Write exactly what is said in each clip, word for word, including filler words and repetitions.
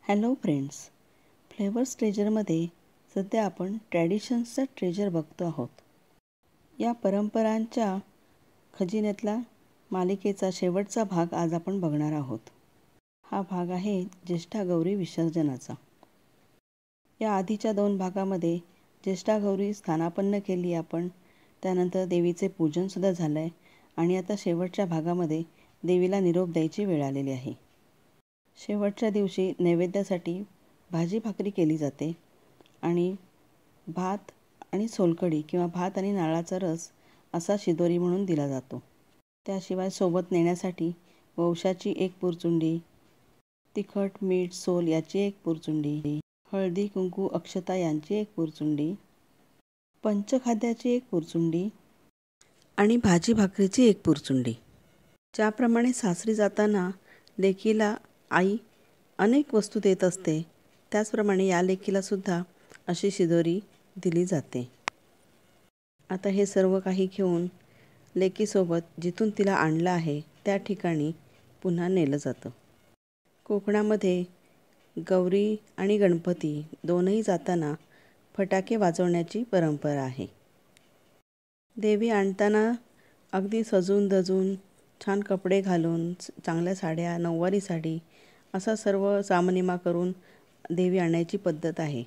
Hello friends, flavours ट्रेजरमध्ये सध्या आपण ट्रॅडिशन्सचा treasure बघतो आहोत. या परंपरांच्या खजिन्यातला मालिकेचा शेवटचा भाग आज आपण बघणार आहोत. हा भाग आहे ज्येष्ठा गौरी विसर्जनाचा. या आधीच्या दोन भागामध्ये ज्येष्ठा गौरी स्थानापन्न केली आपण, त्यानंतर देवीचे पूजनसुद्धा झालं आहे आणि आता शेवटच्या भागामध्ये देवीला निरोप द्यायची वेळ आलेली आहे. शेवटच्या दिवशी नैवेद्यासाठी भाजी भाकरी केली जाते आणि भात आणि सोलकढी किंवा भात आणि नारळाचा रस असा शिदोरी म्हणून दिला जातो. त्याशिवाय सोबत नेण्यासाठी वंशाची एक पुरचुंडी, तिखट मीठ सोल याची एक पुरचुंडी, हळदी कुंकू अक्षता यांची एक पुरचुंडी, पंचखाद्याची एक पुरचुंडी आणि भाजी भाकरीची एक पुरचुंडी. ज्याप्रमाणे सासरी जाताना लेकीला आई अनेक वस्तू देत असते, त्याचप्रमाणे या लेकीला सुद्धा अशी शिदोरी दिली जाते. आता हे सर्व काही घेऊन लेकीसोबत जिथून तिला आणलं आहे त्या ठिकाणी पुन्हा नेलं जातं. कोकणामध्ये गौरी आणि गणपती दोनही जाताना फटाके वाजवण्याची परंपरा आहे. देवी आणताना अगदी सजून धजून छान कपडे घालून, चांगल्या साड्या, नऊवारी साडी असा सर्व सामनिमा करून देवी आणायची पद्धत आहे.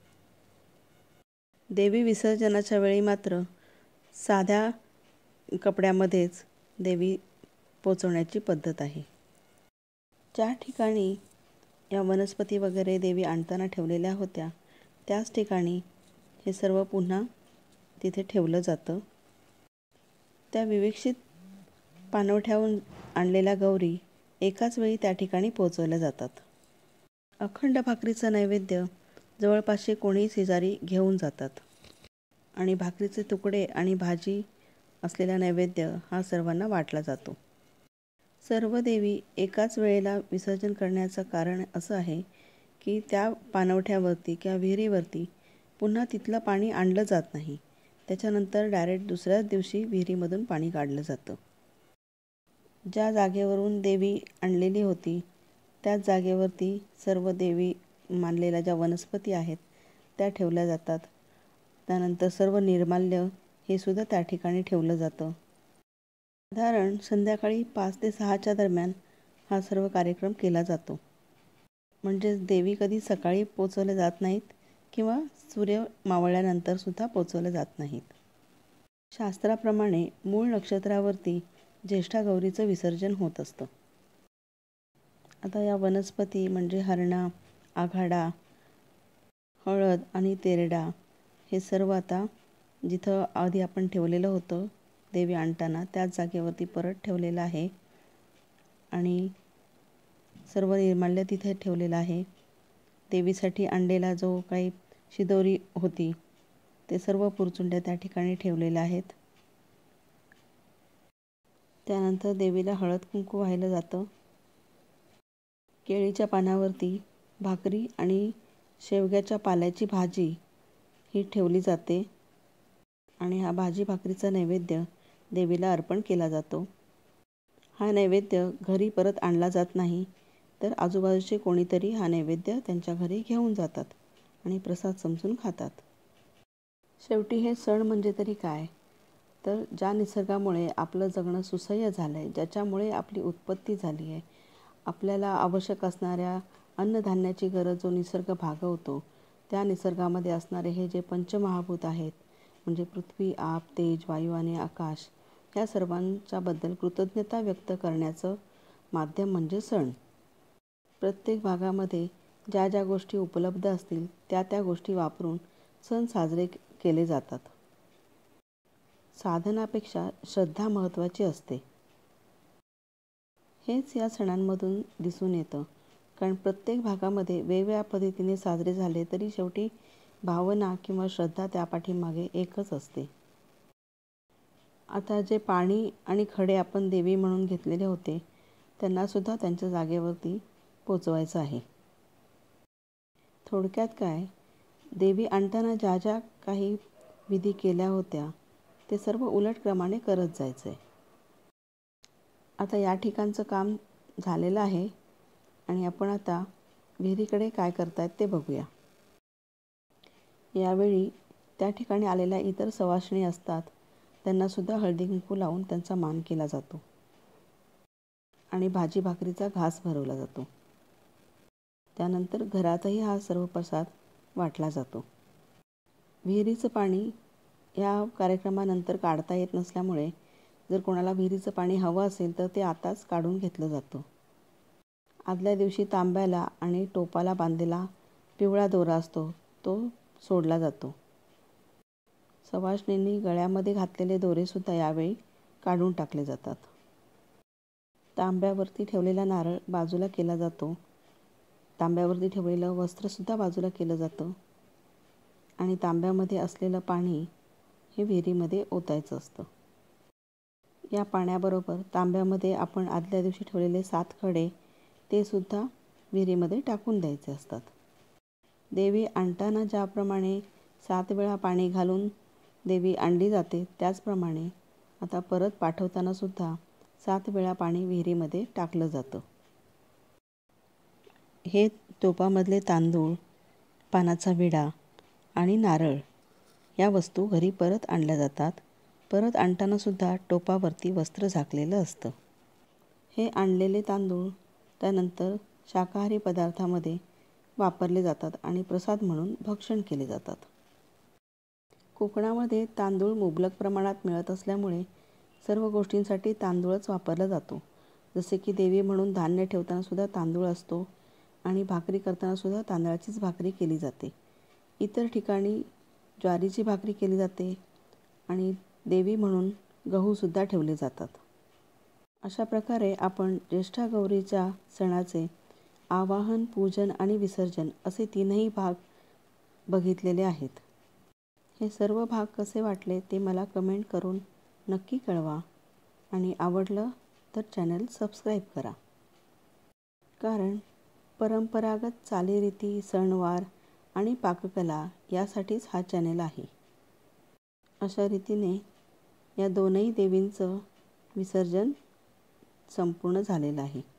देवी विसर्जनाच्या वेळी मात्र साध्या कपड्यामध्येच देवी पोचवण्याची पद्धत आहे. ज्या ठिकाणी या वनस्पती वगैरे देवी आणताना ठेवलेल्या होत्या त्याच ठिकाणी हे सर्व पुन्हा तिथे ठेवलं जातं. त्या विवेक्षित पाणवठ्याहून आणलेल्या गौरी एकाच वेळी त्या ठिकाणी पोहोचवल्या जातात. अखंड भाकरीचा नैवेद्य जवळपासचे कोणीही शेजारी घेऊन जातात आणि भाकरीचे तुकडे आणि भाजी असलेला नैवेद्य हा सर्वांना वाटला जातो. सर्व देवी एकाच वेळेला विसर्जन करण्याचं कारण असं आहे की त्या पाणवठ्यावरती किंवा विहिरीवरती पुन्हा तिथलं पाणी आणलं जात नाही. त्याच्यानंतर डायरेक्ट दुसऱ्याच दिवशी विहिरीमधून पाणी काढलं जातं. ज्या जागेवरून देवी आणलेली होती त्याच जागेवरती सर्व देवी मानलेल्या ज्या वनस्पती आहेत त्या ठेवल्या जातात. त्यानंतर सर्व निर्माल्य हे सुद्धा त्या ठिकाणी ठेवलं जातं. साधारण संध्याकाळी पाच ते सहाच्या दरम्यान हा सर्व कार्यक्रम केला जातो. म्हणजेच देवी कधी सकाळी पोचवल्या जात नाहीत किंवा सूर्य मावळल्यानंतर सुद्धा पोचवल्या जात नाहीत. शास्त्राप्रमाणे मूळ नक्षत्रावरती ज्येष्ठा गौरीचं विसर्जन होत असतं. आता या वनस्पती म्हणजे हरणा, आघाडा, हळद आणि तेरडा हे सर्व आता जिथं आधी आपण ठेवलेलं होतं देवी आणताना त्याच जागेवरती परत ठेवलेलं आहे आणि सर्व निर्माल्य तिथे ठेवलेलं आहे. देवीसाठी आणलेला जो काही शिदोरी होती ते सर्व पुरचुंड्या त्या ठिकाणी ठेवलेल्या आहेत. त्यानंतर देवीला हळद कुंकू वाहिलं जातं. केळीच्या पानावरती भाकरी आणि शेवग्याच्या पाल्याची भाजी ही ठेवली जाते आणि हा भाजी भाकरीचा नैवेद्य देवीला अर्पण केला जातो. हा नैवेद्य घरी परत आणला जात नाही, तर आजूबाजूचे कोणीतरी हा नैवेद्य त्यांच्या घरी घेऊन जातात आणि प्रसाद समजून खातात. शेवटी हे सण म्हणजे तरी काय, तर ज्या निसर्गामुळे आपलं जगणं सुसह्य झालं आहे, ज्याच्यामुळे आपली उत्पत्ती झाली आहे, आपल्याला आवश्यक असणाऱ्या अन्नधान्याची गरज जो निसर्ग भागवतो, त्या निसर्गामध्ये असणारे हे जे पंचमहाभूत आहेत म्हणजे पृथ्वी, आप, तेज, वायू आणि आकाश या सर्वांच्याबद्दल कृतज्ञता व्यक्त करण्याचं माध्यम म्हणजे सण. प्रत्येक भागामध्ये ज्या ज्या गोष्टी उपलब्ध असतील त्या त्या गोष्टी वापरून सण साजरे केले जातात. साधनापेक्षा श्रद्धा महत्त्वाची असते. हेच या सणांमधून दिसून येतं. कारण प्रत्येक भागामध्ये वेगवेगळ्या पद्धतीने साजरे झाले तरी शेवटी भावना किंवा श्रद्धा त्या पाठीमागे एकच असते. आता जे पाणी आणि खडे आपण देवी म्हणून घेतलेले होते त्यांनासुद्धा त्यांच्या जागेवरती पोचवायचं आहे. थोडक्यात काय, देवी आणताना ज्या ज्या काही विधी केल्या होत्या ते सर्व उलट क्रमाने करत जायचं आहे. आता या ठिकाणचं काम झालेलं आहे आणि आपण आता विहिरीकडे काय करतायत ते बघूया. यावेळी त्या ठिकाणी आलेल्या इतर सवाष्णी असतात, त्यांनासुद्धा हळदी कुंकू लावून त्यांचा मान केला जातो आणि भाजी भाकरीचा घास भरवला जातो. त्यानंतर घरातही हा सर्व प्रसाद वाटला जातो. विहिरीचं पाणी या कार्यक्रमानंतर काढता येत नसल्यामुळे जर कोणाला विहिरीचं पाणी हवं असेल तर ते आताच काढून घेतलं जातं. आदल्या दिवशी तांब्याला आणि टोपाला बांधलेला पिवळा दोरा असतो तो सोडला जातो. सवाष्णींनी गळ्यामध्ये घातलेले दोरेसुद्धा यावेळी काढून टाकले जातात. तांब्यावरती ठेवलेला नारळ बाजूला केला जातो. तांब्यावरती ठेवलेलं वस्त्रसुद्धा बाजूला केलं जातं आणि तांब्यामध्ये असलेलं पाणी हे विहिरीमध्ये ओतायचं असतं. या पाण्याबरोबर तांब्यामध्ये आपण आदल्या दिवशी ठेवलेले सात खडे ते सुद्धा विहिरीमध्ये टाकून द्यायचे असतात. देवी आणताना ज्याप्रमाणे सात वेळा पाणी घालून देवी आणली जाते, त्याचप्रमाणे आता परत पाठवताना सुद्धा सात वेळा पाणी विहिरीमध्ये टाकलं जातं. हे टोपामधले तांदूळ, पानाचा विडा आणि नारळ या वस्तू घरी परत आणल्या जातात. परत आणताना सुद्धा टोपावरती वस्त्र झाकलेलं असतं. हे आणलेले तांदूळ त्यानंतर शाकाहारी पदार्थामध्ये वापरले जातात आणि प्रसाद म्हणून भक्षण केले जातात. कोकणामध्ये तांदूळ मुबलक प्रमाणात मिळत असल्यामुळे सर्व गोष्टींसाठी तांदूळच वापरला जातो. जसे की देवी म्हणून धान्य ठेवताना सुद्धा तांदूळ असतो आणि भाकरी करताना सुद्धा तांदळाचीच भाकरी केली जाते. इतर ठिकाणी ज्वारीची भाकरी केली जाते आणि देवी म्हणून गहूसुद्धा ठेवले जातात. अशा प्रकारे आपण ज्येष्ठा गौरीच्या सणाचे आवाहन, पूजन आणि विसर्जन असे तीनही भाग बघितलेले आहेत. हे सर्व भाग कसे वाटले ते मला कमेंट करून नक्की कळवा आणि आवडलं तर चॅनल सबस्क्राईब करा. कारण परंपरागत चालीरीती, सणवार आणि पाककला यासाठीच हा चॅनल आहे. अशा रीतीने या दोनही देवींचं विसर्जन संपूर्ण झालेलं आहे.